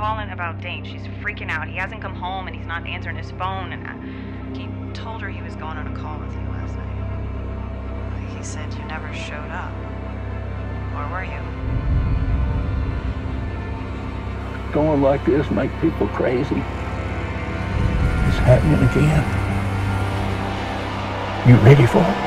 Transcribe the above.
calling about Dane. She's freaking out. He hasn't come home and he's not answering his phone, and he told her he was going on a call with you last night. He said you never showed up. Or were you? Going like this make people crazy. It's happening again. You ready for it?